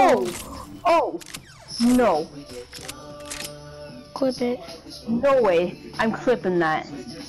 Oh! Oh! No. Clip it. No way. I'm clipping that.